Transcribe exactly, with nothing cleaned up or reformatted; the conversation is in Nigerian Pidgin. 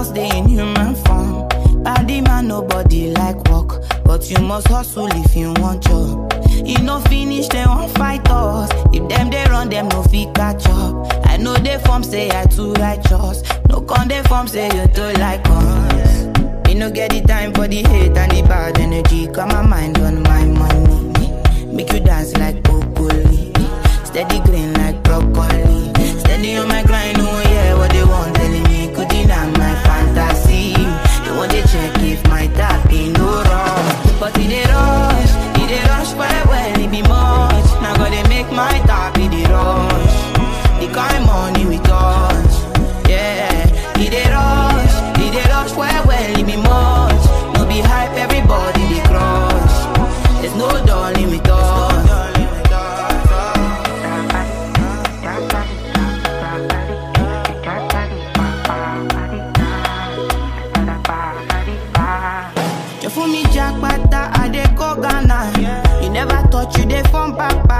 girls, they in human form. Body man, nobody like work, but you must hustle if you want job. You no finish, they won't fight us. If them they run, them no fit catch up. I know they form say I too righteous. No con they form say you too like us. Me no get the time for the hate and the bad energy. Got my mind on my money. Make you dance like broccoli. Steady green like broccoli. Steady on my grind, oh yeah, what they want telling me. Could deny my fantasy. They want to check if my tap ain't no wrong. But it they rush, it they rush well, well, it be much. Now gotta make my tap in the rush. The kind money we touch, yeah. It they rush, it they rush well, well, it be much. No be hype, everybody they crush. There's no darling with us. You fool me jackpata, I dey go Ghana. You never thought you dey from Papa.